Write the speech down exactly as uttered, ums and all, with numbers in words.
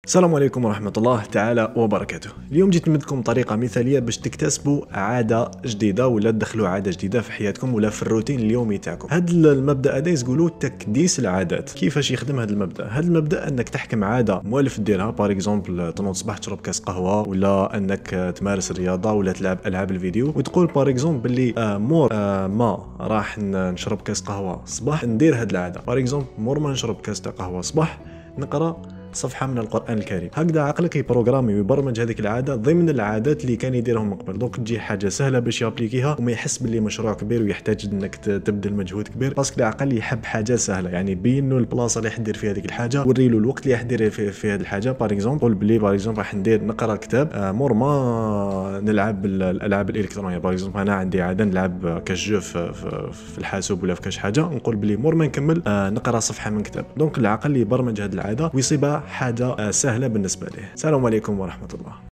السلام عليكم ورحمة الله تعالى وبركاته. اليوم جيت نمدكم طريقة مثالية باش تكتسبوا عادة جديدة ولا تدخلوا عادة جديدة في حياتكم ولا في الروتين اليومي تاعكم. هذا المبدأ هذا يقولوا تكديس العادات. كيفاش يخدم هذا المبدأ؟ هذا المبدأ انك تحكم عادة موالف ديرها، باغ اكزومبل تنوض الصباح تشرب كاس قهوة، ولا انك تمارس الرياضة ولا تلعب العاب الفيديو، وتقول باغ اكزومبل باللي آه مور آه ما راح نشرب كاس قهوة الصباح ندير هذه العادة. باغ اكزومبل مور ما نشرب كاس تاع قهوة الصباح نقرا صفحه من القران الكريم. هكذا عقلك يبروغرامي ويبرمج هذيك العاده ضمن العادات اللي كان يديرهم من قبل. دونك تجي حاجه سهله باش يابليكيها وما يحس باللي مشروع كبير ويحتاج انك تبذل مجهود كبير، باسكو العقل يحب حاجه سهله. يعني بين له البلاصه اللي حدير فيها هذيك الحاجه، وري له الوقت اللي حدير فيه في هذه الحاجه. باغ اكزومبل قول بلي باغ اكزومبل راح ندير نقرا كتاب آه مور ما نلعب الالعاب الالكترونيه. باغ اكزومبل انا عندي عاده نلعب كاش جو في, في, في الحاسوب ولا في كاش حاجه، نقول بلي مور ما نكمل آه نقرا صفحه من كتاب. دونك العقل يبرمج هذه العاده ويصيبها حاجه آه سهله بالنسبه له. السلام عليكم ورحمه الله.